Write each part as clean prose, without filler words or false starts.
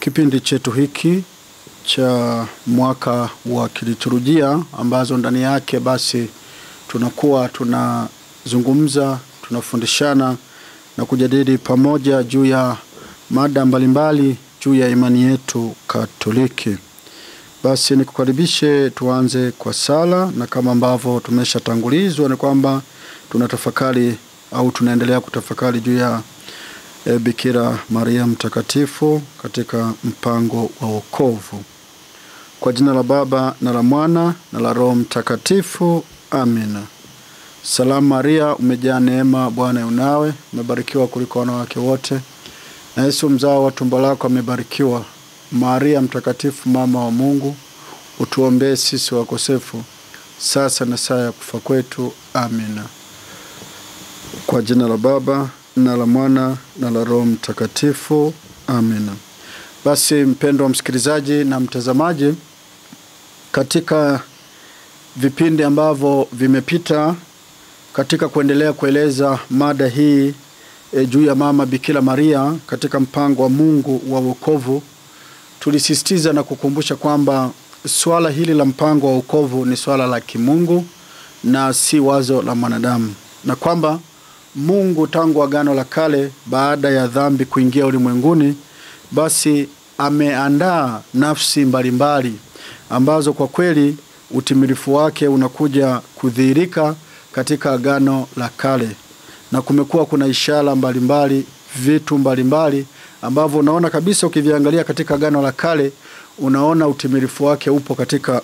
kipindi chetu hiki cha mwaka wa kiliturujia ambazo ndani yake basi tunakuwa tunazungumza, tunafundishana na kujadili pamoja juu ya mada mbalimbali juu ya imani yetu Katoliki. Basi nikukaribishe tuanze kwa sala, na kama ambavyo tumeshatangulizwa ni kwamba tunatafakari au tunaendelea kutafakari juu ya Bikira Maria mtakatifu katika mpango wa wokovu. Kwa jina la Baba na la Mwana na la Roho Mtakatifu. Amina. Salamu Maria, umejaa neema, Bwana yu nawe, umebarikiwa kuliko wanawake wote, na Yesu mzao wa tumbo lako amebarikiwa. Maria mtakatifu, mama wa Mungu, utuombee sisi wakosefu, sasa na saa ya kufa kwetu. Amina. Kwa jina la Baba na la Mwana na la Roho Mtakatifu. Amina. Basi mpendwa msikilizaji na mtazamaji, katika vipindi ambavyo vimepita katika kuendelea kueleza mada hii juu ya mama Bikira Maria katika mpango wa Mungu wa wokovu, tulisisitiza na kukumbusha kwamba swala hili la mpango wa wokovu ni swala la kimungu na si wazo la mwanadamu, na kwamba Mungu tangu Agano la Kale baada ya dhambi kuingia ulimwenguni basi ameandaa nafsi mbalimbali ambazo kwa kweli utimilifu wake unakuja kudhihirika katika Agano la Kale, na kumekuwa kuna ishara mbalimbali, vitu mbalimbali ambavyo unaona kabisa ukiviangalia katika Agano la Kale unaona utimilifu wake upo katika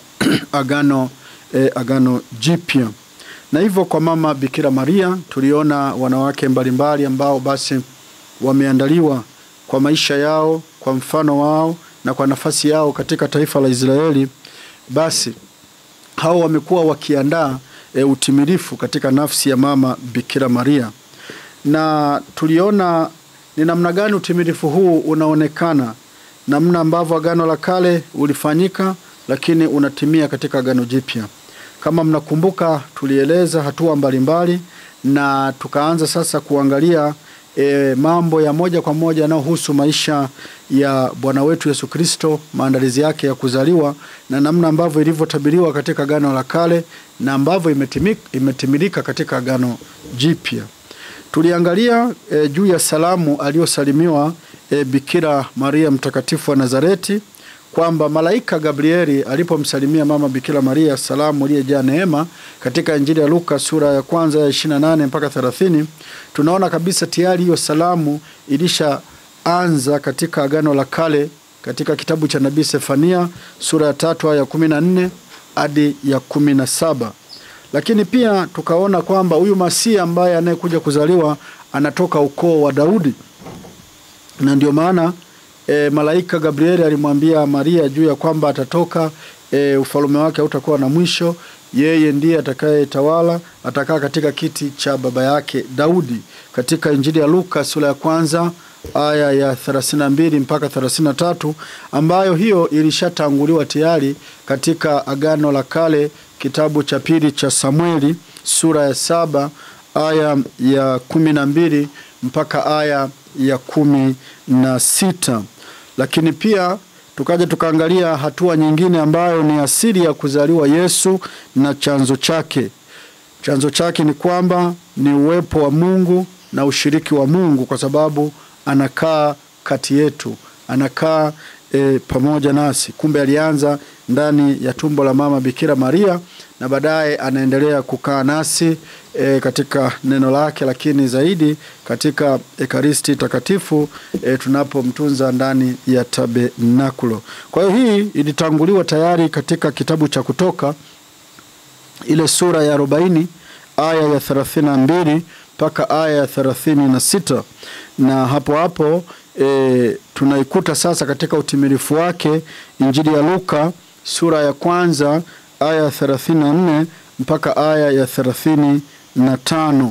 Agano Jipya. Na hivyo kwa mama Bikira Maria tuliona wanawake mbalimbali ambao basi wameandaliwa kwa maisha yao, kwa mfano wao na kwa nafasi yao katika taifa la Israeli. Basi hao wamekuwa wakiandaa utimilifu katika nafsi ya mama Bikira Maria, na tuliona ni namna gani utimilifu huu unaonekana, namna ambavyo Agano la Kale ulifanyika lakini unatimia katika Agano Jipya. Kama mnakumbuka tulieleza hatua mbalimbali na tukaanza sasa kuangalia mambo ya moja kwa moja yanayohusu maisha ya Bwana wetu Yesu Kristo, maandalizi yake ya kuzaliwa na namna ambavyo ilivyotabiriwa katika Agano la Kale na ambavyo imetimilika katika Agano Jipya. Tuliangalia juu ya salamu aliyosalimiwa Bikira Maria mtakatifu wa Nazareti, kwamba malaika Gabrieli alipomsalimia mama Bikira Maria salamu iliyojaa neema katika Injili ya Luka sura ya kwanza ya 28 mpaka 30, tunaona kabisa tayari hiyo salamu ilishaanza katika Agano la Kale katika kitabu cha Nabii Sefania sura ya 3 aya 14 hadi ya 17. Lakini pia tukaona kwamba huyu Masia ambaye anayekuja kuzaliwa anatoka ukoo wa Daudi, na ndio maana malaika Gabrieli alimwambia Maria juu ya kwamba atatoka, ufalme wake hautakuwa na mwisho, yeye ndiye atakayetawala, atakaa katika kiti cha baba yake Daudi, katika Injili ya Luka sura ya kwanza aya ya 32 mpaka 33, ambayo hiyo ilishatanguliwa tayari katika Agano la Kale, kitabu cha pili cha Samueli sura ya 7 aya ya 12 mpaka aya ya 16. Lakini pia tukaja tukaangalia hatua nyingine ambayo ni asili ya kuzaliwa Yesu na chanzo chake. Chanzo chake ni kwamba ni uwepo wa Mungu na ushiriki wa Mungu, kwa sababu anakaa kati yetu, anakaa pamoja nasi. Kumbe alianza ndani ya tumbo la mama Bikira Maria na baadaye anaendelea kukaa nasi katika neno lake, lakini zaidi katika Ekaristi takatifu tunapomtunza ndani ya tabernakulo. Kwa hiyo hii ilitanguliwa tayari katika kitabu cha Kutoka ile sura ya 40 aya ya 32 mpaka aya ya 36, na hapo tunaikuta sasa katika utimilifu wake Injili ya Luka sura ya kwanza aya ya 34 mpaka aya ya 35.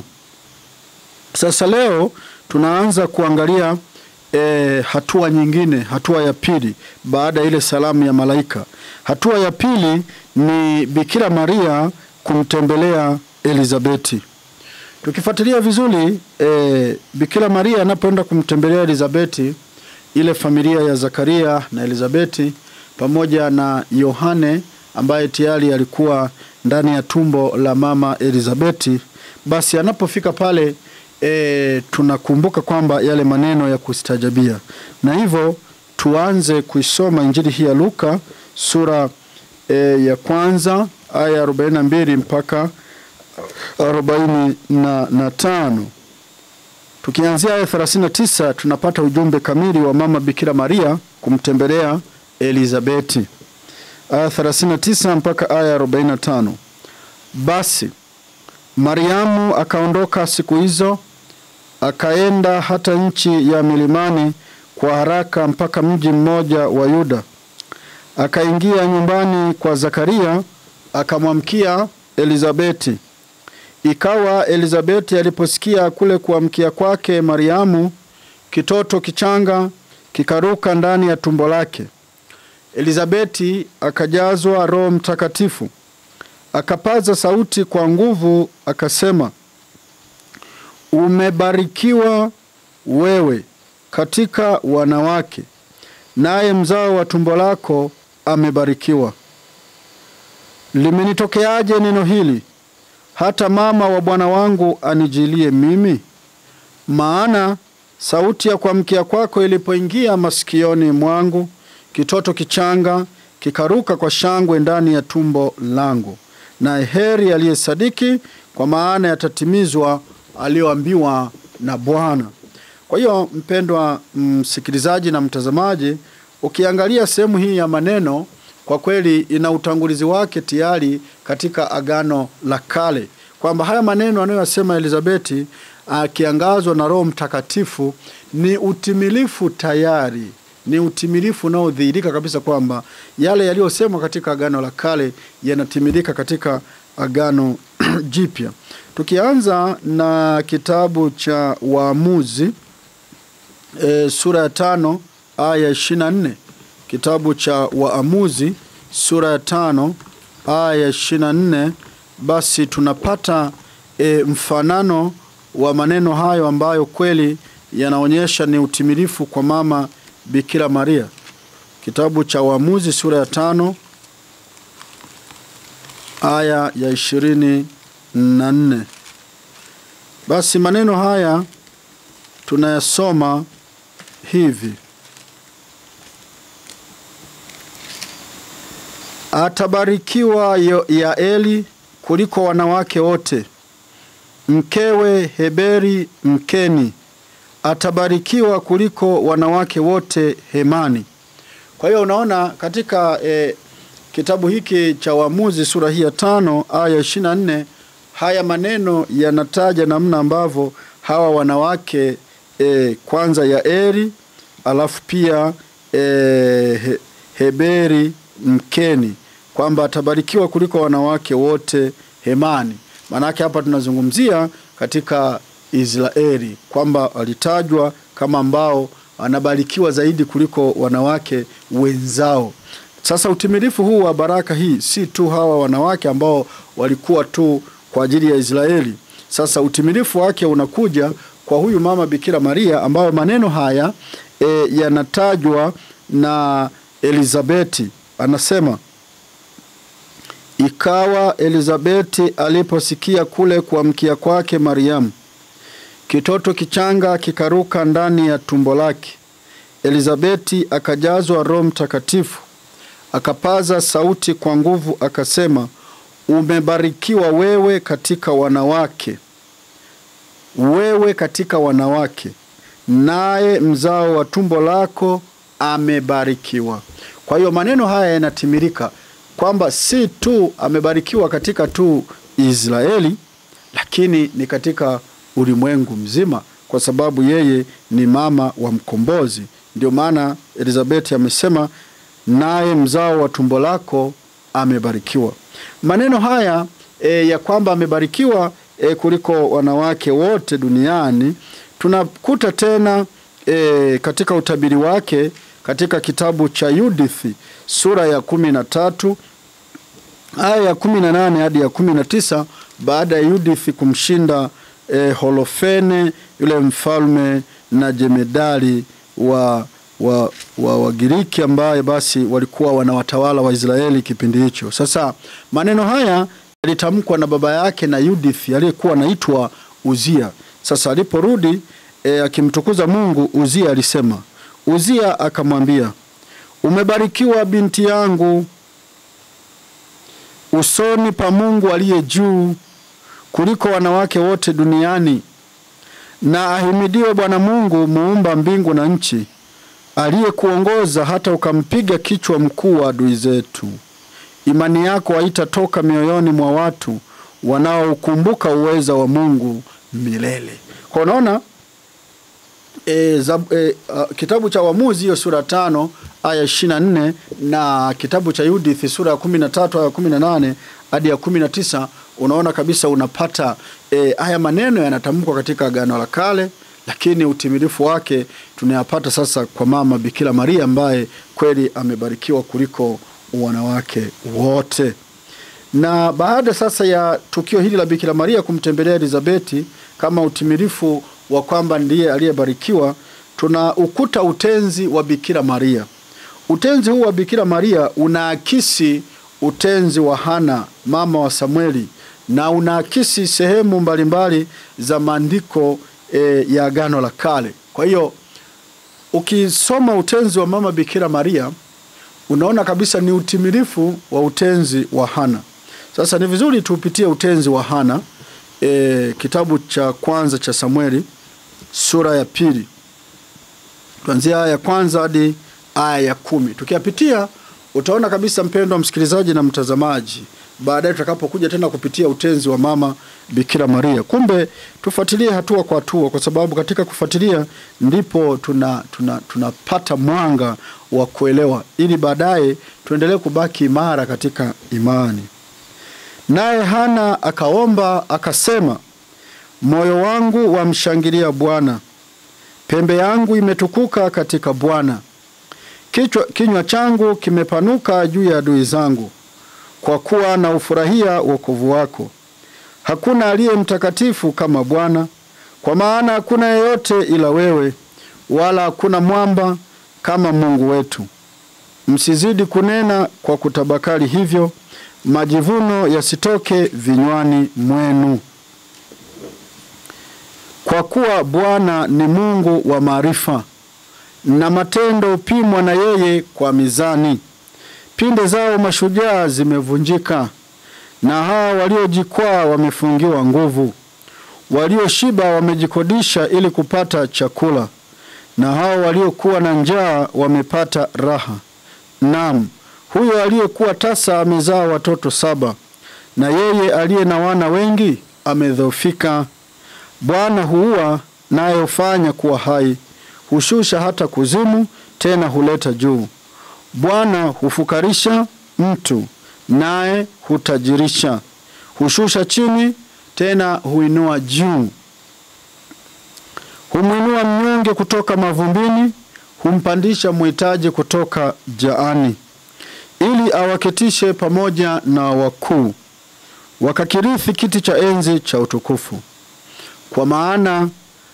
Sasa leo tunaanza kuangalia hatua nyingine, hatua ya pili baada ile salamu ya malaika. Hatua ya pili ni Bikira Maria kumtembelea Elizabeti. Tukifuatilia vizuri Bikira Maria anapoenda kumtembelea Elizabeti, ile familia ya Zakaria na Elizabeti pamoja na Yohane ambaye tayari alikuwa ndani ya tumbo la mama Elizabeti. Basi anapofika pale tunakumbuka kwamba yale maneno ya kustajabia. Na hivyo tuanze kuisoma Injili hii ya Luka sura ya kwanza aya 42 mpaka 45. Tukianzia aya 39 tunapata ujumbe kamili wa mama Bikira Maria kumtembelea Elizabeti. Aya 39 mpaka aya 45. Basi Mariamu akaondoka siku hizo, akaenda hata nchi ya milimani kwa haraka mpaka mji mmoja wa Yuda. Akaingia nyumbani kwa Zakaria, akamwamkia Elizabeti. Ikawa Elizabeti aliposikia kule kuamkia kwake Mariamu, kitoto kichanga kikaruka ndani ya tumbo lake. Elizabeti akajazwa Roho Mtakatifu, akapaza sauti kwa nguvu akasema, umebarikiwa wewe katika wanawake, naye mzao wa tumbo lako amebarikiwa. Limenitokeaje neno hili, hata mama wa Bwana wangu anijilie mimi? Maana sauti ya kuamkia kwako ilipoingia masikioni mwangu, kitoto kichanga kikaruka kwa shangwe ndani ya tumbo langu. Na heri aliyesadiki, kwa maana yatatimizwa aliyoambiwa na Bwana. Kwa hiyo mpendwa msikilizaji na mtazamaji, ukiangalia sehemu hii ya maneno, kwa kweli ina utangulizi wake tayari katika Agano la Kale, kwamba haya maneno anayosema Elizabeti akiangazwa na Roho Mtakatifu ni utimilifu tayari, ni utimilifu unaodhihirika kabisa kwamba yale yaliyosemwa katika Agano la Kale yanatimilika katika Agano Jipya. Tukianza na kitabu cha Waamuzi sura ya 5 aya 24. Kitabu cha Waamuzi sura ya 5 aya 24, basi tunapata mfanano wa maneno hayo ambayo kweli yanaonyesha ni utimilifu kwa mama Bikira Maria. Kitabu cha Waamuzi sura ya 5 aya ya 24. Basi maneno haya tunayasoma hivi: atabarikiwa Yaeli kuliko wanawake wote, mkewe Heberi Mkeni atabarikiwa kuliko wanawake wote Hemani. Kwa hiyo unaona katika kitabu hiki cha Waamuzi sura hii ya 5 aya 24, haya maneno yanataja namna ambavyo hawa wanawake kwanza Yaeli, alafu pia Heberi Mkeni, kwamba atabarikiwa kuliko wanawake wote Hemani. Manake hapa tunazungumzia katika Israeli kwamba alitajwa kama ambao anabarikiwa zaidi kuliko wanawake wenzao. Sasa utimilifu huu wa baraka hii si tu hawa wanawake ambao walikuwa tu kwa ajili ya Israeli. Sasa utimilifu wake unakuja kwa huyu mama Bikira Maria, ambao maneno haya yanatajwa na Elizabeti. Anasema, ikawa Elizabeti aliposikia kule kuamkia kwake Mariamu, kitoto kichanga kikaruka ndani ya tumbo lake. Elizabeti akajazwa Roho Mtakatifu, akapaza sauti kwa nguvu akasema, umebarikiwa wewe katika wanawake, wewe katika wanawake, naye mzao wa tumbo lako amebarikiwa. Kwa hiyo maneno haya yanatimilika kwamba si tu amebarikiwa katika tu Israeli, lakini ni katika ulimwengu mzima, kwa sababu yeye ni mama wa mkombozi. Ndio maana Elizabeti amesema, naye mzao wa tumbo lako amebarikiwa. Maneno haya ya kwamba amebarikiwa kuliko wanawake wote duniani tunakuta tena katika utabiri wake katika kitabu cha Yudithi sura ya 13 aya ya 18 hadi ya 19, baada ya Yudithi kumshinda Holofene yule mfalme na jemedari wa wa Wagiriki ambaye basi walikuwa wanawatawala wa Israeli kipindi hicho. Sasa maneno haya yalitamkwa na baba yake na Yudith aliyekuwa anaitwa Uzia. Sasa aliporudi akimtukuza Mungu, Uzia alisema, Uzia akamwambia, umebarikiwa binti yangu usoni pa Mungu aliye juu kuliko wanawake wote duniani, na ahimidiwe Bwana Mungu muumba mbingu na nchi, aliyekuongoza hata ukampiga kichwa mkuu wa adui zetu. Imani yako haitatoka mioyoni mwa watu wanaokumbuka uweza wa Mungu milele. Kwa unaona kitabu cha Waamuzi hiyo sura 5 aya 24 na kitabu cha Yudith sura ya 13 aya 18 hadi ya 19, unaona kabisa unapata haya maneno yanatamkwa katika Agano la Kale, lakini utimilifu wake tunayapata sasa kwa mama Bikira Maria ambaye kweli amebarikiwa kuliko wanawake wote. Na baada sasa ya tukio hili la Bikira Maria kumtembelea Elizabeti kama utimilifu wa kwamba ndiye aliyebarikiwa, tuna ukuta utenzi wa Bikira Maria. Utenzi huu wa Bikira Maria unaakisi utenzi wa Hana mama wa Samueli, na unaakisi sehemu mbalimbali za maandiko ya Agano la Kale. Kwa hiyo ukisoma utenzi wa mama Bikira Maria unaona kabisa ni utimilifu wa utenzi wa Hana. Sasa ni vizuri tuupitie utenzi wa Hana, kitabu cha kwanza cha Samueli sura ya 2, kuanzia aya ya 1 hadi aya ya 10. Tukiyapitia utaona kabisa, mpendwa msikilizaji na mtazamaji, baadaye tutakapokuja tena kupitia utenzi wa mama Bikira Maria. Kumbe tufuatilie hatua kwa hatua, kwa sababu katika kufuatilia ndipo tunapata mwanga wa kuelewa, ili baadaye tuendelee kubaki imara katika imani. Naye Hana akaomba akasema, moyo wangu wamshangilia Bwana, pembe yangu imetukuka katika Bwana. Kinywa changu kimepanuka juu ya adui zangu, kwa kuwa na ufurahia wokovu wako. Hakuna aliye mtakatifu kama Bwana, kwa maana hakuna yeyote ila wewe, wala hakuna mwamba kama Mungu wetu. Msizidi kunena kwa kutabakari hivyo, majivuno yasitoke vinywani mwenu. Kwa kuwa Bwana ni Mungu wa maarifa, na matendo upimwa na yeye kwa mizani. Pinde zao mashujaa zimevunjika, na hawa waliojikwaa wamefungiwa nguvu. Walioshiba wamejikodisha ili kupata chakula, na hao waliokuwa na njaa wamepata raha. Naam, huyo aliyekuwa tasa amezaa watoto 7, na yeye aliye na wana wengi amedhoofika. Bwana huua naye hufanya kuwa hai, hushusha hata kuzimu, tena huleta juu. Bwana hufukarisha mtu, naye hutajirisha. Hushusha chini, tena huinua juu. Humwinua mnyonge kutoka mavumbini, humpandisha mhitaji kutoka jaani, ili awaketishe pamoja na wakuu, wakakirithi kiti cha enzi cha utukufu. Kwa maana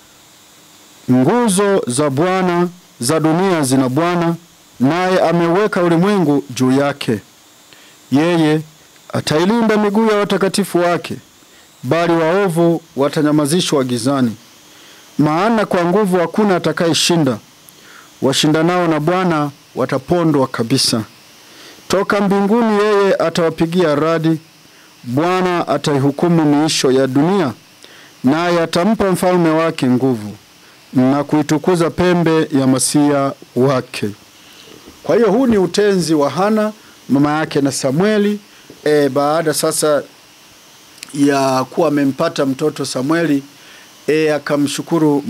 nguzo za Bwana za dunia zina Bwana, naye ameweka ulimwengu juu yake. Yeye atailinda miguu ya watakatifu wake, bali waovu watanyamazishwa gizani. Maana kwa nguvu hakuna atakayeshinda, washindanao na Bwana watapondwa kabisa. Toka mbinguni yeye atawapigia radi, Bwana ataihukumu miisho ya dunia, naye atampa mfalme wake nguvu, na kuitukuza pembe ya Masia wake. Kwa hiyo huu ni utenzi wa Hana mama yake na Samueli. Baada sasa ya kuwa amempata mtoto Samueli, akamshukuru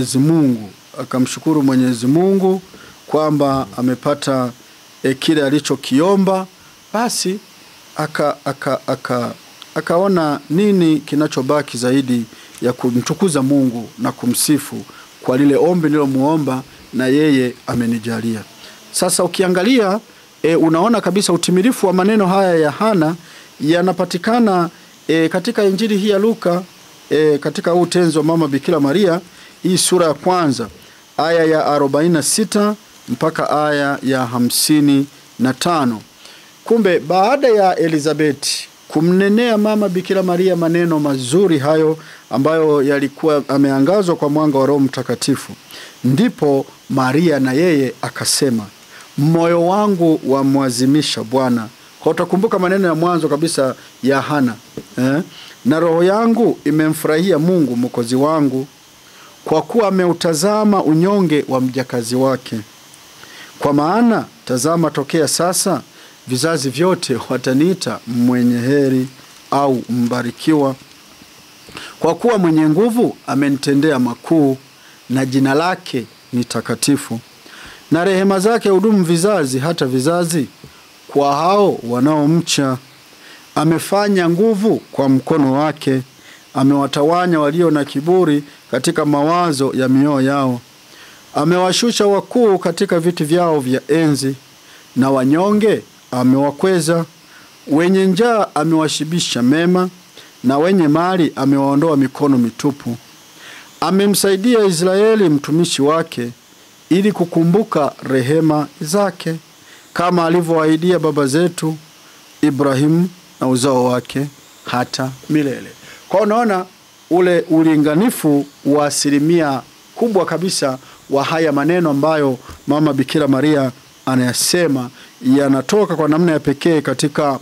Mwenyezi Mungu kwamba amepata kile alichokiomba. Basi akaona nini kinachobaki zaidi ya kumtukuza Mungu na kumsifu kwa lile ombi nilomuomba, na yeye amenijalia. Sasa ukiangalia unaona kabisa utimilifu wa maneno haya ya Hana yanapatikana katika Injili hii ya Luka, katika utenzi wa mama Bikira Maria, hii sura ya 1 aya ya 46 mpaka aya ya 55. Kumbe baada ya Elizabeti kumnenea mama Bikira Maria maneno mazuri hayo ambayo yalikuwa ameangazwa kwa mwanga wa Roho Mtakatifu, ndipo Maria na yeye akasema, moyo wangu wamwazimisha Bwana. Kwa utakumbuka maneno ya mwanzo kabisa ya Hana, na roho yangu imemfurahia Mungu Mwokozi wangu, kwa kuwa ameutazama unyonge wa mjakazi wake. Kwa maana tazama, tokea sasa vizazi vyote wataniita mwenye heri au mbarikiwa, kwa kuwa mwenye nguvu amenitendea makuu, na jina lake ni takatifu, na rehema zake hudumu vizazi hata vizazi kwa hao wanaomcha. Amefanya nguvu kwa mkono wake, amewatawanya walio na kiburi katika mawazo ya mioyo yao. Amewashusha wakuu katika viti vyao vya enzi, na wanyonge amewakweza. Wenye njaa amewashibisha mema, na wenye mali amewaondoa mikono mitupu. Amemsaidia Israeli mtumishi wake, ili kukumbuka rehema zake, kama alivyoahidia baba zetu Ibrahimu na uzao wake hata milele. Kwa unaona ule ulinganifu wa asilimia kubwa kabisa wa haya maneno ambayo mama Bikira Maria anayasema yanatoka kwa namna ya pekee katika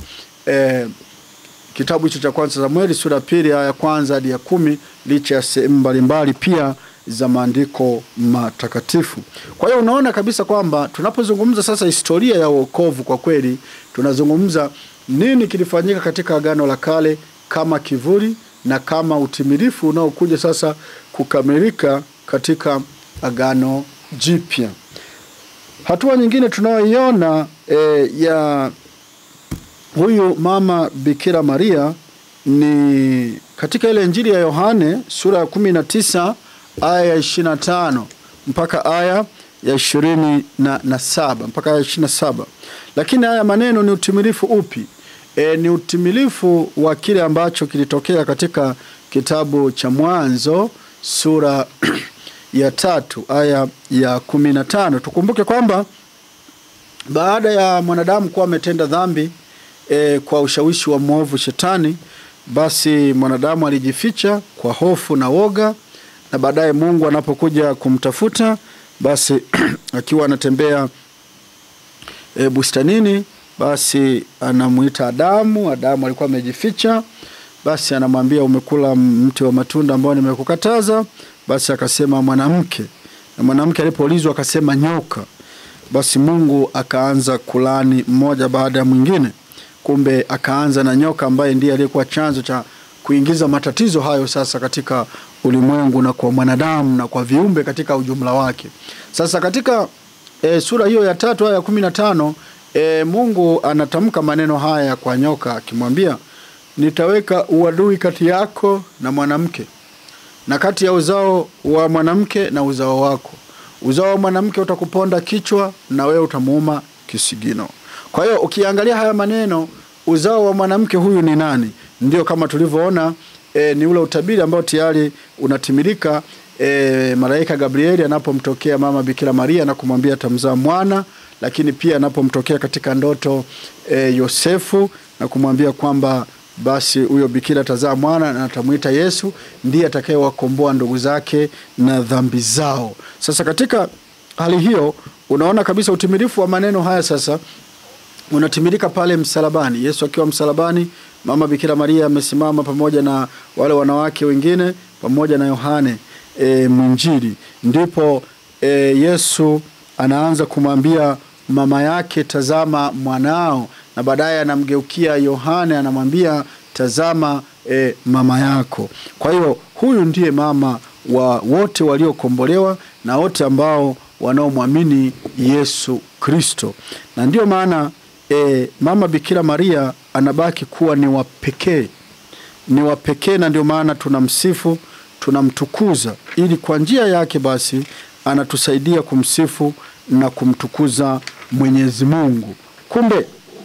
kitabu hicho cha kwanza Samueli sura ya 2 aya ya 1 hadi ya 10, licha ya sehemu mbalimbali pia za maandiko matakatifu. Kwa hiyo unaona kabisa kwamba tunapozungumza sasa historia ya wokovu, kwa kweli tunazungumza nini kilifanyika katika Agano la Kale kama kivuli na kama utimilifu unaokuja sasa kukamilika katika Agano Jipya. Hatua nyingine tunayoiona ya huyu mama Bikira Maria ni katika ile Injili ya Yohane sura ya 19 aya ya 25 mpaka aya ya 27 mpaka aya 27. Lakini haya maneno ni utimilifu upi? Ni utimilifu wa kile ambacho kilitokea katika kitabu cha Mwanzo sura ya 3 aya ya 15. Tukumbuke kwamba baada ya mwanadamu kuwa ametenda dhambi kwa ushawishi wa mwovu Shetani, basi mwanadamu alijificha kwa hofu na woga, na baadaye Mungu anapokuja kumtafuta, basi akiwa anatembea bustanini, basi anamuita Adamu. Adamu alikuwa amejificha, basi anamwambia, umekula mti wa matunda ambao nimekukataza? Basi akasema mwanamke, na mwanamke alipoulizwa akasema nyoka. Basi Mungu akaanza kulani mmoja baada ya mwingine. Kumbe akaanza na nyoka ambaye ndiye aliyekuwa chanzo cha kuingiza matatizo hayo sasa katika ulimwengu na kwa mwanadamu na kwa viumbe katika ujumla wake. Sasa katika sura hiyo ya 3 aya ya 15, Mungu anatamka maneno haya kwa nyoka akimwambia, nitaweka uadui kati yako na mwanamke, na kati ya uzao wa mwanamke na uzao wako. Uzao wa mwanamke utakuponda kichwa, na wewe utamuuma kisigino. Kwa hiyo ukiangalia haya maneno, uzao wa mwanamke huyu ni nani? Ndio kama tulivyoona ni ule utabiri ambao tayari unatimilika. Malaika Gabrieli anapomtokea mama Bikira Maria na kumwambia atamzaa mwana, lakini pia anapomtokea katika ndoto Yosefu na kumwambia kwamba basi huyo bikira atazaa mwana na atamuita Yesu, ndiye atakayewakomboa ndugu zake na dhambi zao. Sasa katika hali hiyo unaona kabisa utimilifu wa maneno haya sasa unatimilika pale msalabani. Yesu akiwa msalabani, mama Bikira Maria amesimama pamoja na wale wanawake wengine pamoja na Yohane Mwinjili. Ndipo Yesu anaanza kumwambia mama yake, tazama mwanao, na baadaye anamgeukia Yohane anamwambia, tazama mama yako. Kwa hiyo huyu ndiye mama wa wote waliokombolewa na wote ambao wanaomwamini Yesu Kristo. Na ndio maana mama Bikira Maria anabaki kuwa ni wa pekee, na ndio maana tunamsifu, tunamtukuza, ili kwa njia yake basi anatusaidia kumsifu na kumtukuza Mwenyezi Mungu. Kumbe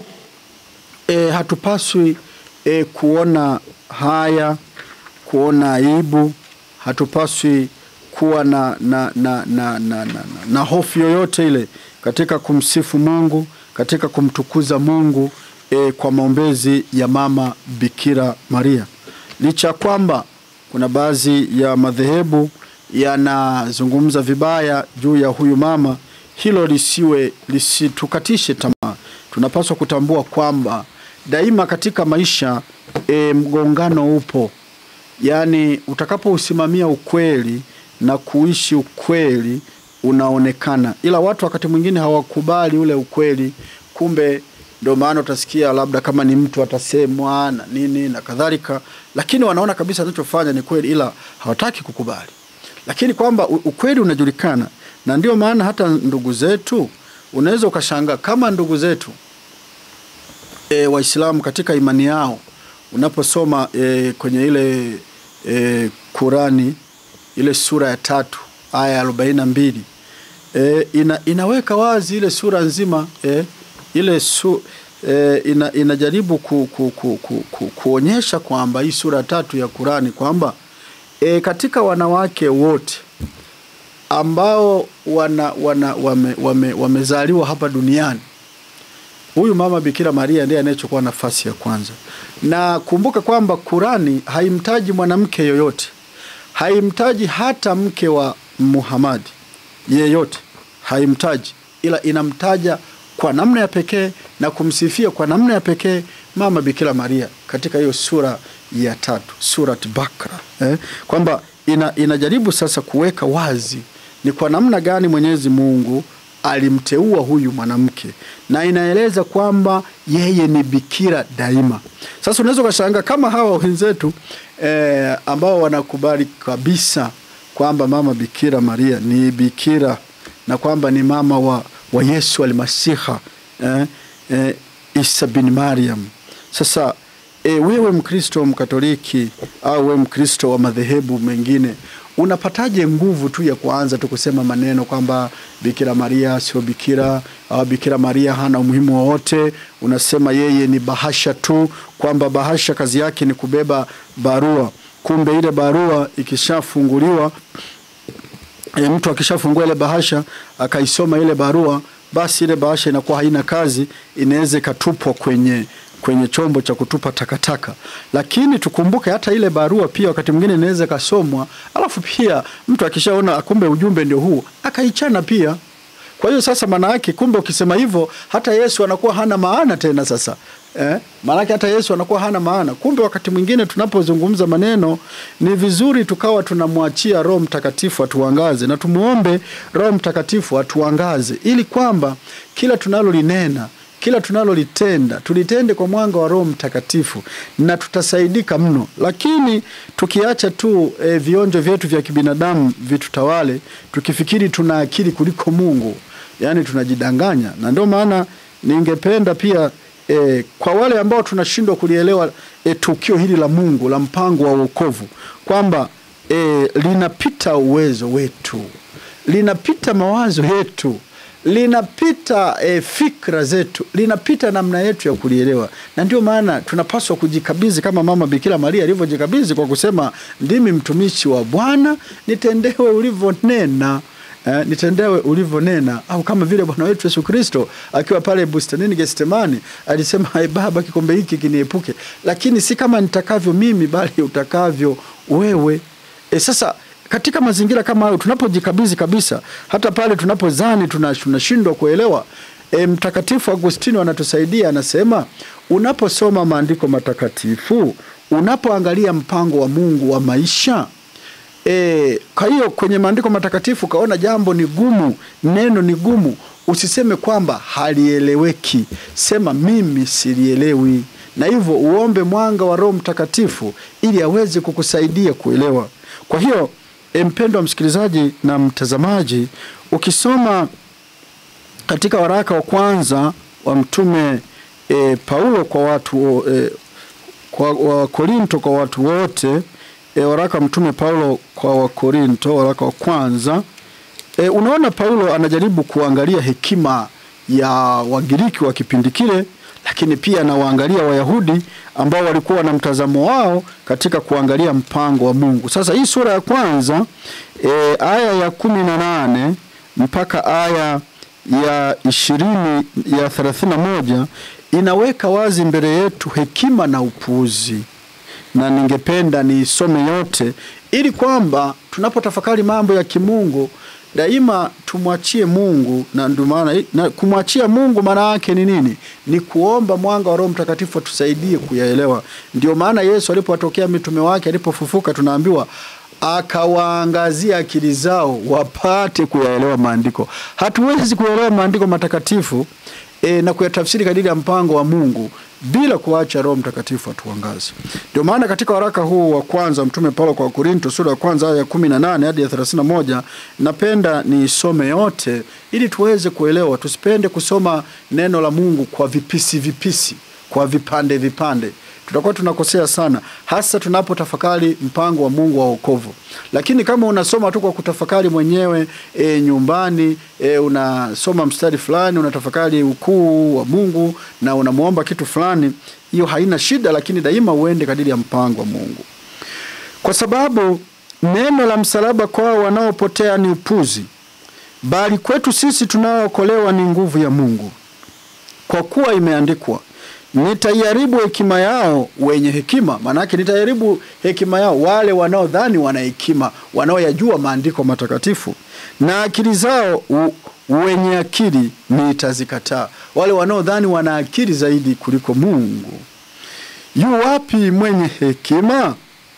hatupaswi kuona haya, kuona aibu, hatupaswi kuwa na hofu yoyote ile katika kumsifu Mungu, katika kumtukuza Mungu kwa maombezi ya mama Bikira Maria. Licha kwamba kuna baadhi ya madhehebu yanazungumza vibaya juu ya huyu mama, hilo lisitukatishe tamaa. Tunapaswa kutambua kwamba daima katika maisha mgongano upo. Yani utakapousimamia ukweli na kuishi ukweli unaonekana, ila watu wakati mwingine hawakubali ule ukweli. Kumbe ndio maana utasikia labda kama ni mtu atasemwa na nini na kadhalika, lakini wanaona kabisa anachofanya ni kweli, ila hawataki kukubali. Lakini kwamba ukweli unajulikana. Na ndio maana hata ndugu zetu, unaweza ukashangaa kama ndugu zetu Waislamu katika imani yao, unaposoma kwenye ile Qurani, ile sura ya 3 aya 42, inaweka wazi ile sura nzima, ile inajaribu kuonyesha kwamba hii sura 3 ya Qurani kwamba katika wanawake wote ambao wamezaliwa hapa duniani, huyu mama Bikira Maria ndiye anayechukua nafasi ya kwanza. Na kumbuka kwamba Qurani haimtaji mwanamke yoyote, haimtaji hata mke wa Muhammad yeyote, haimtaji, ila inamtaja kwa namna ya pekee na kumsifia kwa namna ya pekee mama Bikira Maria katika hiyo sura ya 3, Surat Bakara. Kwamba inajaribu sasa kuweka wazi ni kwa namna gani Mwenyezi Mungu alimteua huyu mwanamke, na inaeleza kwamba yeye ni bikira daima. Sasa unaweza kushangaa kama hawa wenzetu ambao wanakubali kabisa kwamba mama Bikira Maria ni bikira na kwamba ni mama wa Yesu al-Masiha, Isa bin Maryam. Sasa wewe Mkristo Mkatoliki au wewe Mkristo wa madhehebu mengine, unapataje nguvu tu ya kuanza tu kusema maneno kwamba Bikira Maria sio bikira, au Bikira Maria hana umuhimu wowote? Unasema yeye ni bahasha tu, kwamba bahasha kazi yake ni kubeba barua. Kumbe ile barua ikishafunguliwa, mtu akishafungua ile bahasha akaisoma ile barua, basi ile bahasha inakuwa haina kazi, inaweza katupwa kwenye chombo cha kutupa takataka. Lakini tukumbuke hata ile barua pia wakati mwingine inaweza kasomwa, alafu pia mtu akishaona kumbe ujumbe ndio huu, akaichana pia. Kwa hiyo sasa maana yake kumbe ukisema hivyo hata Yesu anakuwa hana maana tena sasa. Maana yake hata Yesu anakuwa hana maana. Kumbe wakati mwingine tunapozungumza maneno ni vizuri tukawa tunamwachia Roho Mtakatifu atuangaze, na tumuombe Roho Mtakatifu atuangaze ili kwamba kila tunalolinena, kila tunalolitenda tulitende kwa mwanga wa Roho Mtakatifu, na tutasaidika mno. Lakini tukiacha tu vionjo vyetu vya kibinadamu vitutawale, tukifikiri tuna akili kuliko Mungu, yani tunajidanganya. Na ndio maana ningependa pia kwa wale ambao tunashindwa kulielewa tukio hili la Mungu la mpango wa wokovu, kwamba linapita uwezo wetu, linapita mawazo yetu, linapita fikra zetu, linapita namna yetu ya kulielewa. Na ndio maana tunapaswa kujikabidhi kama mama Bikira Maria alivyojikabidhi kwa kusema, ndimi mtumishi wa Bwana, nitendewe ulivyonena. Nitendewe ulivyonena. Au kama vile Bwana wetu Yesu Kristo akiwa pale bustanini Getsemani alisema, Baba, kikombe hiki kiniepuke, lakini si kama nitakavyo mimi bali utakavyo wewe. Sasa katika mazingira kama hayo tunapojikabidhi kabisa, hata pale tunapozani tunashindwa kuelewa, Mtakatifu Agustino anatusaidia, anasema unaposoma maandiko matakatifu, unapoangalia mpango wa Mungu wa maisha, kwa hiyo kwenye maandiko matakatifu kaona jambo ni gumu, neno ni gumu, usiseme kwamba halieleweki, sema mimi silielewi. Na hivyo uombe mwanga wa Roho Mtakatifu ili aweze kukusaidia kuelewa. Kwa hiyo mpendwa msikilizaji na mtazamaji, ukisoma katika waraka wa kwanza wa mtume Paulo kwa watu wa Korinto, kwa watu wote, waraka mtume Paulo kwa Wakorinto, waraka wa kwanza, unaona Paulo anajaribu kuangalia hekima ya Wagiriki wa kipindi kile, lakini pia na waangalia Wayahudi ambao walikuwa na mtazamo wao katika kuangalia mpango wa Mungu. Sasa hii sura ya kwanza aya ya 18 mpaka aya ya 31 inaweka wazi mbele yetu hekima na upuuzi, na ningependa niisome yote ili kwamba tunapotafakari mambo ya kimungu daima tumwachie Mungu. Na ndio maana kumwachia Mungu maana yake ni nini? Ni kuomba mwanga wa Roho Mtakatifu atusaidie kuyaelewa. Ndio maana Yesu alipowatokea mitume wake alipofufuka, tunaambiwa akawaangazia akili zao wapate kuyaelewa maandiko. Hatuwezi kuelewa maandiko matakatifu na kuyatafsiri kadiri ya mpango wa Mungu bila kuacha Roho Mtakatifu atuangaze. Ndio maana katika waraka huu wa kwanza Mtume Paulo kwa Korinto sura ya kwanza aya ya 18 hadi ya 31 napenda niisome yote ili tuweze kuelewa. Tusipende kusoma neno la Mungu kwa vipisi, kwa vipande. Tutakuwa tunakosea sana, hasa tunapotafakari mpango wa Mungu wa wokovu. Lakini kama unasoma tu kwa kutafakari mwenyewe nyumbani, unasoma mstari fulani, unatafakari ukuu wa Mungu na unamuomba kitu fulani, hiyo haina shida, lakini daima uende kadiri ya mpango wa Mungu. Kwa sababu neno la msalaba kwao wanaopotea ni upuzi, bali kwetu sisi tunaookolewa ni nguvu ya Mungu. Kwa kuwa imeandikwa, nitaiharibu hekima yao wenye hekima. Maana yake nitaiharibu hekima yao wale wanaodhani wana hekima, wanaoyajua maandiko matakatifu, na akili zao wenye akili nitazikataa. Wale wanaodhani wana akili zaidi kuliko Mungu. Yu wapi mwenye hekima?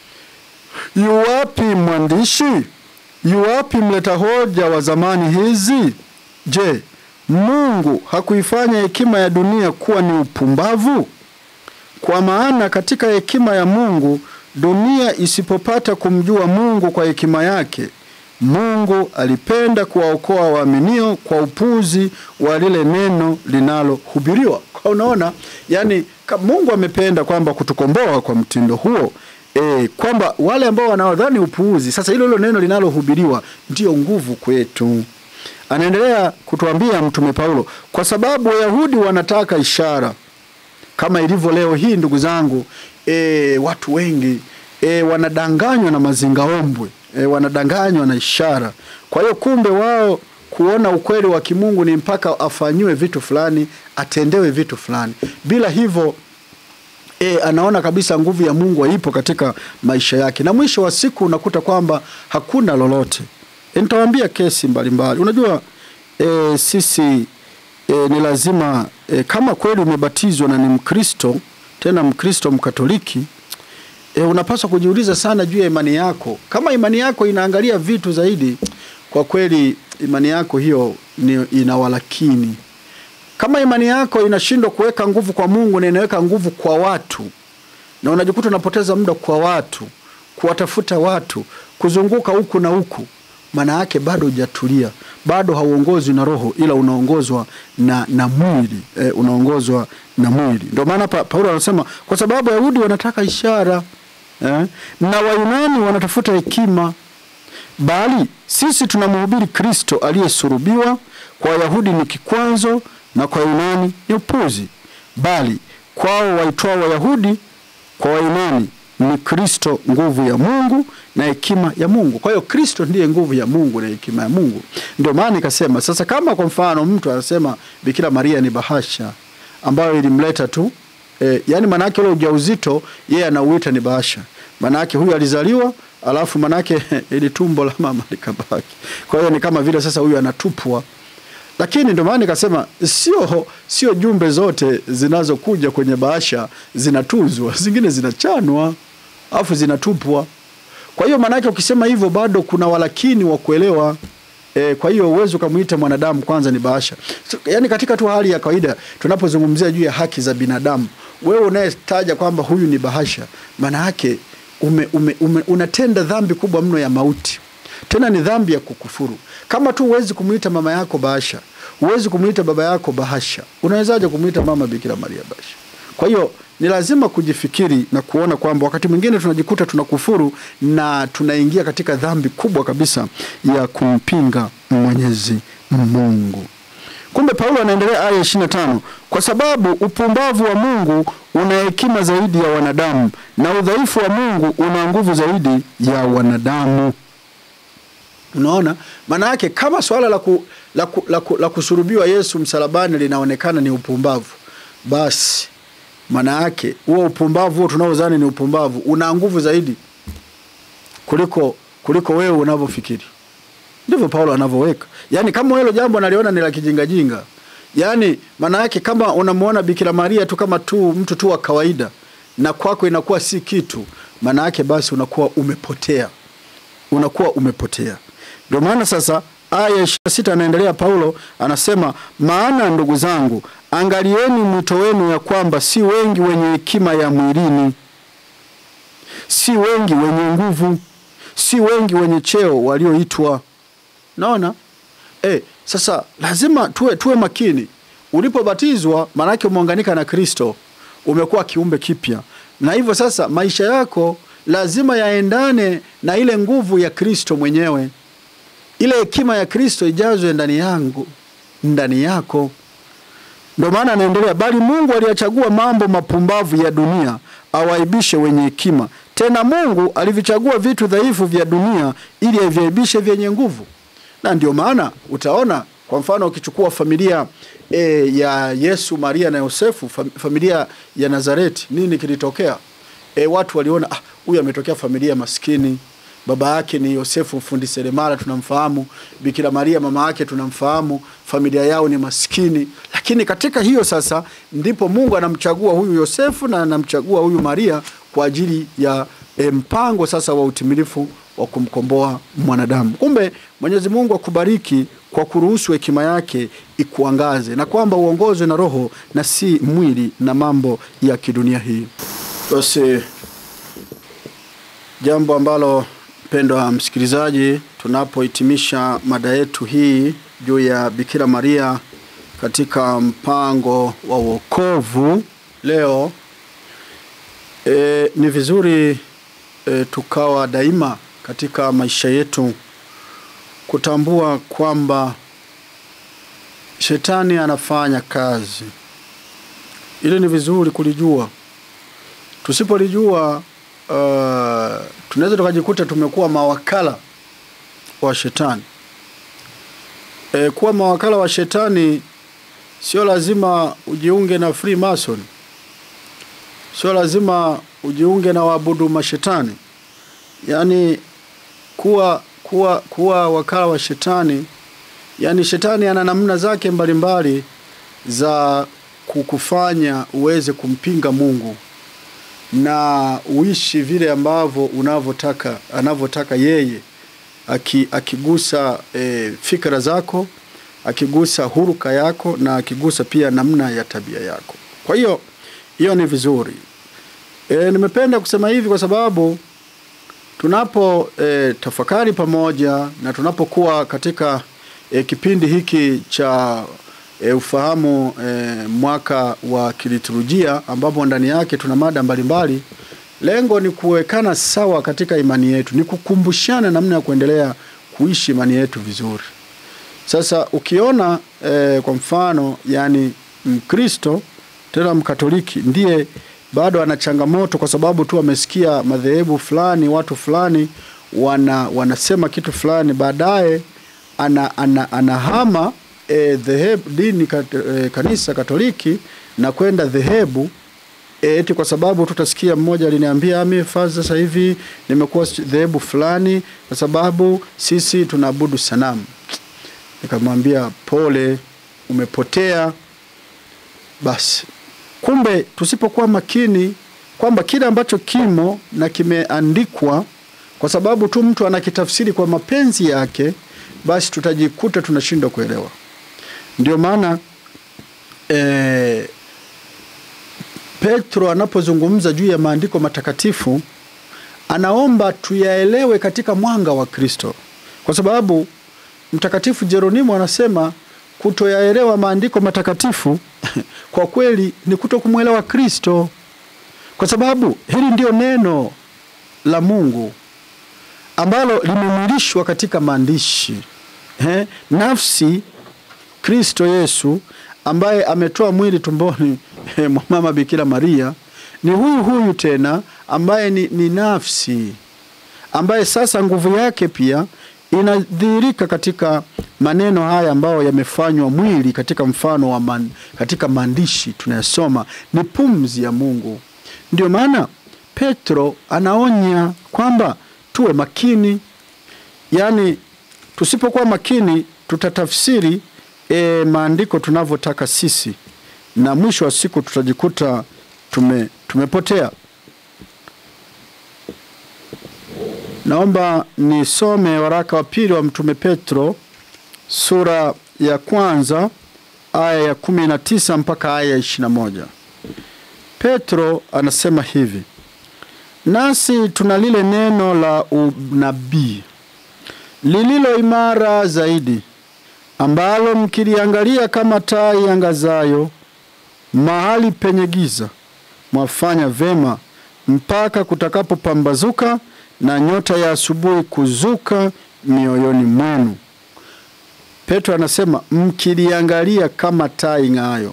Yu wapi mwandishi? Yu wapi mleta hoja wa zamani hizi? Je, Mungu hakuifanya hekima ya dunia kuwa ni upumbavu? Kwa maana katika hekima ya Mungu, dunia isipopata kumjua Mungu kwa hekima yake, Mungu alipenda kuwaokoa waaminio kwa upuzi wa lile neno linalohubiriwa. Kwa unaona, yani Mungu amependa kwamba kutukomboa kwa mtindo huo. Kwamba wale ambao wanaodhani upuuzi, sasa hilo neno linalohubiriwa ndio nguvu kwetu. Anaendelea kutuambia Mtume Paulo, kwa sababu Wayahudi wanataka ishara. Kama ilivyo leo hii ndugu zangu, watu wengi wanadanganywa na mazingaombwe, wanadanganywa na ishara. Kwa hiyo kumbe wao kuona ukweli wa kimungu ni mpaka afanywe vitu fulani, atendewe vitu fulani. Bila hivyo anaona kabisa nguvu ya Mungu haipo katika maisha yake, na mwisho wa siku unakuta kwamba hakuna lolote. Nitawaambia kesi mbalimbali. Unajua sisi ni lazima kama kweli umebatizwa na ni Mkristo, tena Mkristo Mkatoliki, unapaswa kujiuliza sana juu ya imani yako. Kama imani yako inaangalia vitu zaidi, kwa kweli imani yako hiyo ina walakini. Kama imani yako inashindwa kuweka nguvu kwa Mungu na inaweka nguvu kwa watu, na unajikuta unapoteza muda kwa watu, kuwatafuta watu, kuzunguka huku na huku, maana yake bado hujatulia, bado hauongozwi na roho, ila unaongozwa na mwili, unaongozwa na mwili. Ndio maana Paulo anasema kwa sababu Wayahudi wanataka ishara, na Wayunani wanatafuta hekima, bali sisi tunamhubiri Kristo aliyesulubiwa. Kwa Wayahudi ni kikwazo na kwa Wayunani ni upuzi, bali kwao waitwao Wayahudi, kwa Wayunani ni Kristo nguvu ya Mungu na hekima ya Mungu. Kwa hiyo Kristo ndiye nguvu ya Mungu na hekima ya Mungu. Ndio maana nikasema sasa, kama kwa mfano mtu anasema Bikira Maria ni bahasha ambayo ilimleta tu, yani maana yake ule ujauzito yeye anauita ni bahasha. Maana yake huyu alizaliwa alafu maana yake ili tumbo la mama likabaki. Kwa hiyo ni kama vile sasa huyu anatupwa. Lakini ndio maana nikasema sio jumbe zote zinazokuja kwenye bahasha zinatuzwa, zingine zinachanwa afu zinatupwa. Kwa hiyo maana yake ukisema hivyo bado kuna walakini wa kuelewa. Kwa hiyo uwezo kumuita mwanadamu kwanza ni bahasha. Yani katika tu hali ya kawaida tunapozungumzia juu ya haki za binadamu, wewe unayetaja kwamba huyu ni bahasha, maana yake unatenda dhambi kubwa mno ya mauti. Tena ni dhambi ya kukufuru. Kama tu uwezi kumuita mama yako bahasha, uwezi kumuita baba yako bahasha, unawezaje kumuita mama Bikira Maria bahasha? Kwa hiyo ni lazima kujifikiri na kuona kwamba wakati mwingine tunajikuta tunakufuru na tunaingia katika dhambi kubwa kabisa ya kumpinga Mwenyezi Mungu. Kumbe Paulo anaendelea aya 25, Kwa sababu upumbavu wa Mungu una hekima zaidi ya wanadamu, na udhaifu wa Mungu una nguvu zaidi ya wanadamu. Unaona? Maana yake kama swala la kusurubiwa Yesu msalabani linaonekana ni upumbavu, basi maana yake huo upumbavu huo tunaozani ni upumbavu una nguvu zaidi kuliko wewe unavyofikiri. Ndivyo Paulo anavyoweka. Yaani kama hilo jambo analiona ni la kijinga, yaani maana yake kama unamuona Bikira Maria tu kama tu mtu tu wa kawaida na kwako inakuwa si kitu, maana yake basi unakuwa umepotea. Ndio maana sasa aya 26 anaendelea Paulo anasema, maana ndugu zangu, angalieni mwito wenu ya kwamba si wengi wenye hekima ya mwilini, si wengi wenye nguvu, si wengi wenye cheo walioitwa. Naona? Sasa lazima tuwe makini. Ulipobatizwa maana yake umeunganika na Kristo, umekuwa kiumbe kipya. Na hivyo sasa maisha yako lazima yaendane na ile nguvu ya Kristo mwenyewe. Ile hekima ya Kristo ijazwe ndani yako. Ndio maana anaendelea, bali Mungu aliyachagua mambo mapumbavu ya dunia awaibishe wenye hekima. Tena Mungu alivichagua vitu dhaifu vya dunia ili aviaibishe vyenye nguvu. Na ndio maana utaona kwa mfano ukichukua familia ya Yesu, Maria na Yosefu, familia ya Nazareti, nini kilitokea? Watu waliona huyu ametokea familia maskini. Baba yake ni Yosefu fundi seremala, tunamfahamu. Bikira Maria mama yake tunamfahamu, familia yao ni maskini. Lakini katika hiyo sasa ndipo Mungu anamchagua huyu Yosefu na anamchagua huyu Maria kwa ajili ya mpango sasa wa utimilifu wa kumkomboa mwanadamu. Kumbe Mwenyezi Mungu akubariki kwa kuruhusu hekima yake ikuangaze, na kwamba uongozwe na Roho na si mwili na mambo ya kidunia hii. Basi jambo ambalo mpendwa msikilizaji, tunapohitimisha mada yetu hii juu ya Bikira Maria katika mpango wa wokovu leo, ni vizuri tukawa daima katika maisha yetu kutambua kwamba shetani anafanya kazi. Ile ni vizuri kulijua. Tusipolijua tunaweza tukajikuta tumekuwa mawakala wa shetani. Kuwa mawakala wa shetani sio lazima ujiunge na Freemason. Sio lazima ujiunge na waabudu mashetani. Yaani kuwa wakala wa shetani, yani shetani ana namna zake mbalimbali za kukufanya uweze kumpinga Mungu na uishi vile ambavyo anavyotaka yeye, akigusa fikra zako, akigusa huruka yako, na akigusa pia namna ya tabia yako. Kwa hiyo ni vizuri. Nimependa kusema hivi kwa sababu tunapo tafakari pamoja na tunapokuwa katika kipindi hiki cha ufahamu mwaka wa kiliturujia, ambapo ndani yake tuna mada mbalimbali, lengo ni kuwekana sawa katika imani yetu, ni kukumbushana namna ya kuendelea kuishi imani yetu vizuri. Sasa ukiona kwa mfano, yani Mkristo tena Mkatoliki ndiye bado ana changamoto kwa sababu tu amesikia madhehebu fulani, watu fulani wanasema kitu fulani, baadaye anahama dini kanisa Katoliki na kwenda dhehebu, eti kwa sababu tutasikia mmoja aliniambia mimi sasa hivi nimekuwa dhehebu fulani kwa sababu sisi tunaabudu sanamu. Nikamwambia pole, umepotea. Basi kumbe tusipokuwa makini kwamba kile ambacho kimo na kimeandikwa kwa sababu tu mtu anakitafsiri kwa mapenzi yake, basi tutajikuta tunashindwa kuelewa. Ndio maana Petro anapozungumza juu ya maandiko matakatifu anaomba tuyaelewe katika mwanga wa Kristo. Kwa sababu Mtakatifu Jeronimo anasema kutoyaelewa maandiko matakatifu kwa kweli ni kutokumuelewa Kristo. Kwa sababu hili ndio neno la Mungu ambalo limemwilishwa katika maandishi. Nafsi Kristo Yesu ambaye ametoa mwili tumboni mwa mama Bikira Maria ni huyu tena ambaye ni nafsi, ambaye sasa nguvu yake pia inadhihirika katika maneno haya ambayo yamefanywa mwili katika mfano wa katika maandishi tunayasoma, ni pumzi ya Mungu. Ndio maana Petro anaonya kwamba tuwe makini. Yani tusipokuwa makini tutatafsiri maandiko tunavyotaka sisi, na mwisho wa siku tutajikuta tumepotea. Naomba nisome waraka wa pili wa Mtume Petro sura ya kwanza aya ya 19 mpaka aya ya 21. Petro anasema hivi: nasi tuna lile neno la unabii lililo imara zaidi, ambalo mkiliangalia kama taa iangazayo mahali penye giza, mwafanya vema mpaka kutakapopambazuka na nyota ya asubuhi kuzuka mioyoni mwenu. Petro anasema mkiliangalia kama taa ing'aayo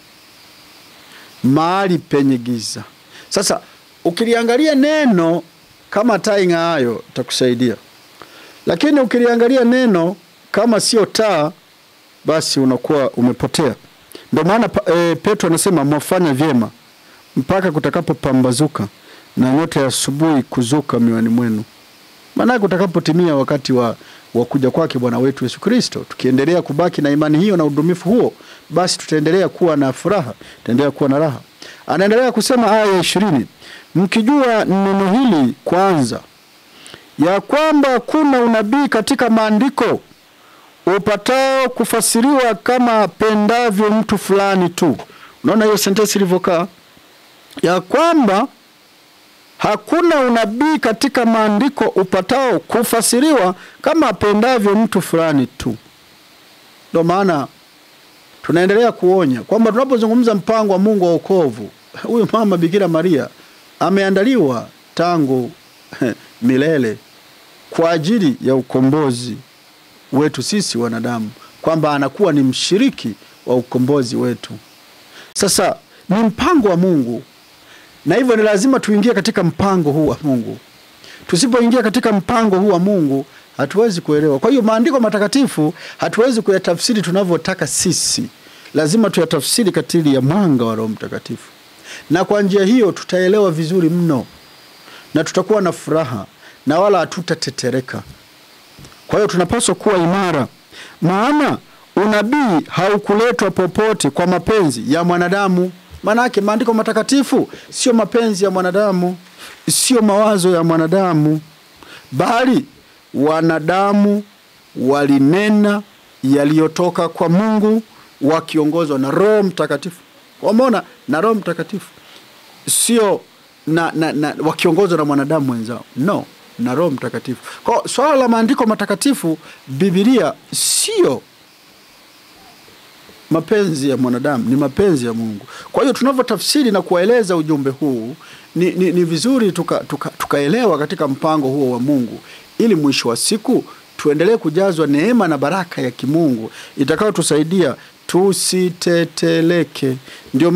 mahali penye giza. Sasa ukiliangalia neno kama taa ing'aayo itakusaidia, lakini ukiliangalia neno kama sio taa, basi unakuwa umepotea. Ndio maana Petro anasema mwafanya vyema mpaka kutakapopambazuka na nyota ya asubuhi kuzuka mioyoni mwenu. Maana kutakapotimia wakati wa kuja kwake Bwana wetu Yesu Kristo, tukiendelea kubaki na imani hiyo na udumifu huo, basi tutaendelea kuwa na furaha, tutaendelea kuwa na raha. Anaendelea kusema aya ya 20, mkijua neno hili kwanza, ya kwamba kuna unabii katika maandiko upatao kufasiriwa kama pendavyo mtu fulani tu. Unaona hiyo sentensi ilivyokaa, ya kwamba hakuna unabii katika maandiko upatao kufasiriwa kama pendavyo mtu fulani tu. Ndio maana tunaendelea kuonya kwamba tunapozungumza mpango wa Mungu wa wokovu, huyu mama Bikira Maria ameandaliwa tangu milele kwa ajili ya ukombozi wetu sisi wanadamu, kwamba anakuwa ni mshiriki wa ukombozi wetu. Sasa ni mpango wa Mungu, na hivyo ni lazima tuingie katika mpango huu wa Mungu. Tusipoingia katika mpango huu wa Mungu hatuwezi kuelewa. Kwa hiyo maandiko matakatifu hatuwezi kuyatafsiri tunavyotaka sisi. Lazima tuyatafsiri katili ya mwanga wa Roho Mtakatifu. Na kwa njia hiyo tutaelewa vizuri mno, na tutakuwa na furaha, na wala hatutatetereka. Kwa hiyo tunapaswa kuwa imara, maana unabii haukuletwa popote kwa mapenzi ya mwanadamu. Maana yake maandiko matakatifu sio mapenzi ya mwanadamu, sio mawazo ya mwanadamu, bali wanadamu walinena yaliyotoka kwa Mungu wakiongozwa na Roho Mtakatifu. Umeona, na Roho Mtakatifu, sio na wakiongozwa na mwanadamu wenzao. No, na Roho Mtakatifu. Kwa swala la maandiko matakatifu, Biblia sio mapenzi ya mwanadamu, ni mapenzi ya Mungu. Kwa hiyo tunavyotafsiri na kueleza ujumbe huu, ni vizuri tukaelewa katika mpango huo wa Mungu, ili mwisho wa siku tuendelee kujazwa neema na baraka ya kimungu itakao tusaidia tusiteteleke. Ndio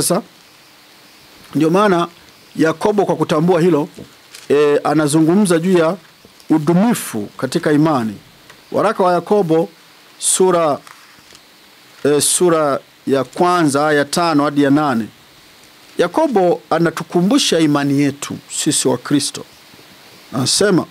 maana Yakobo kwa kutambua hilo anazungumza juu ya udumifu katika imani. Waraka wa Yakobo sura ya kwanza aya 5 hadi ya 8. Yakobo anatukumbusha imani yetu sisi wa Kristo. Anasema,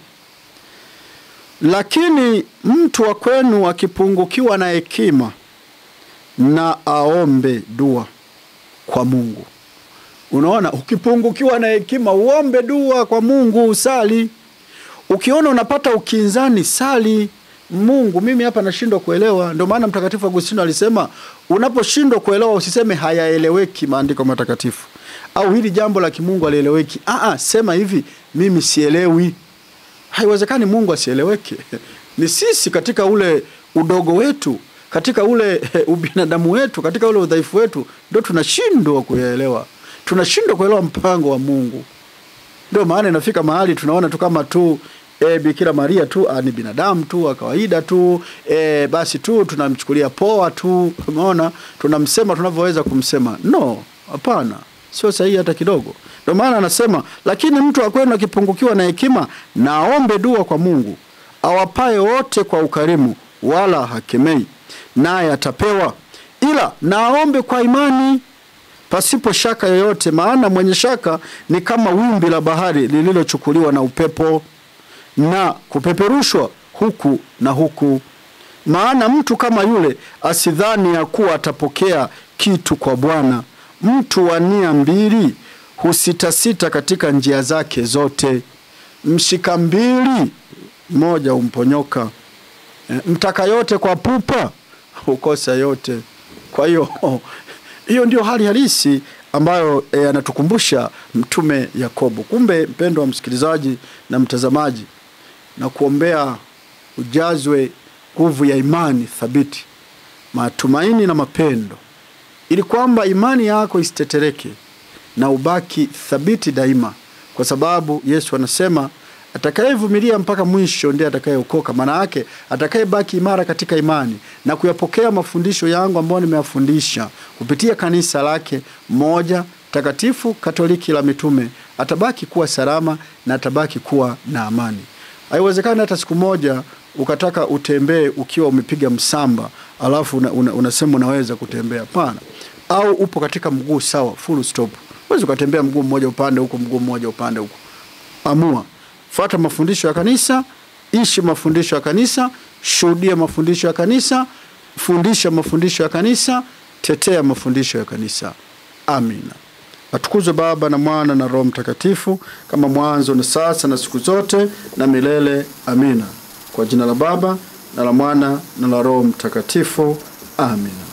lakini mtu wa kwenu akipungukiwa na hekima, na aombe dua kwa Mungu. Unaona, ukipungukiwa na hekima uombe dua kwa Mungu, usali. Ukiona unapata ukinzani, sali Mungu, mimi hapa nashindwa kuelewa. Ndio maana Mtakatifu Agustino alisema, unaposhindwa kuelewa usiseme hayaeleweki maandiko matakatifu, au hili jambo la kimungu halieleweki. Sema hivi, mimi sielewi. Haiwezekani Mungu asieleweke. Ni sisi katika ule udogo wetu, katika ule ubinadamu wetu, katika ule udhaifu wetu, ndio tunashindwa kuelewa. Tunashindwa kuelewa mpango wa Mungu. Ndio maana inafika mahali tunaona tu kama Bikira Maria tu ni binadamu tu wa kawaida tu, basi tu tunamchukulia poa tu, umeona, tunamsema tunavyoweza kumsema. No, hapana, sio sahihi hata kidogo. Ndio maana anasema, lakini mtu akwenda akipungukiwa na hekima, naombe dua kwa Mungu awapae wote kwa ukarimu, wala hakemei, naye atapewa. Ila naombe kwa imani, pasipo shaka yoyote, maana mwenye shaka ni kama wimbi la bahari lililochukuliwa na upepo na kupeperushwa huku na huku. Maana mtu kama yule asidhani ya kuwa atapokea kitu kwa Bwana. Mtu wa nia mbili husitasita katika njia zake zote. Mshika mbili, moja umponyoka. Mtaka yote kwa pupa, ukosa yote. Kwa hiyo hiyo ndio hali halisi ambayo anatukumbusha Mtume Yakobo. Kumbe mpendwa msikilizaji na mtazamaji, na kuombea ujazwe nguvu ya imani thabiti, matumaini na mapendo, ili kwamba imani yako isitetereke na ubaki thabiti daima, kwa sababu Yesu anasema atakayevumilia mpaka mwisho ndiye atakayeokoka. Maana yake atakayebaki imara katika imani na kuyapokea mafundisho yangu ambayo nimeyafundisha kupitia kanisa lake moja takatifu Katoliki la mitume, atabaki kuwa salama na atabaki kuwa na amani. Haiwezekani hata siku moja ukataka utembee ukiwa umepiga msamba alafu unasema unaweza kutembea. Hapana. Au upo katika mguu sawa, full stop. Huwezi kutembea mguu mmoja upande huko, mguu mmoja upande huko. Amua, fuata mafundisho ya kanisa, ishi mafundisho ya kanisa, shuhudia mafundisho ya kanisa, fundisha mafundisho ya kanisa, tetea mafundisho ya kanisa. Amina. Atukuzwe Baba na Mwana na Roho Mtakatifu, kama mwanzo na sasa na siku zote na milele. Amina. Kwa jina la Baba na la Mwana na la Roho Mtakatifu. Amina.